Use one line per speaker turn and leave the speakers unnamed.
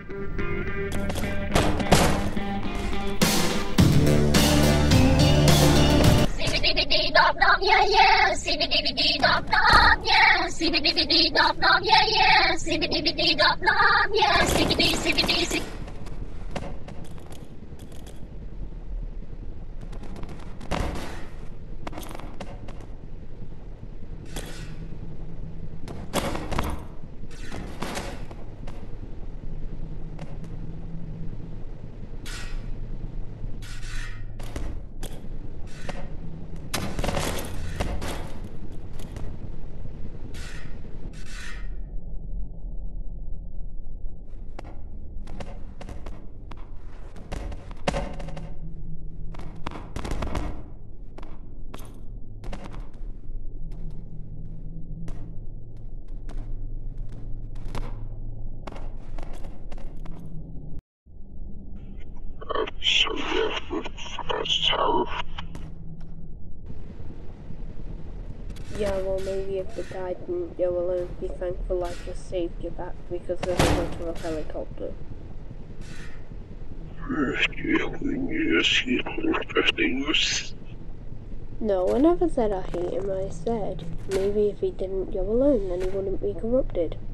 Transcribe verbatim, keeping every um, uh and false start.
Dop dop, yeah yeah, Skibidi dop dop, yeah, Skibidi dop dop, yeah yeah, Skibidi dop dop, yeah, Skibidi Skibidi Skibidi.
So yeah, that's how.
Yeah, well maybe if the guy didn't go alone, be thankful I just saved you back because there's a lot of a helicopter. No, I never said I hate him, I said maybe if he didn't go alone then he wouldn't be corrupted.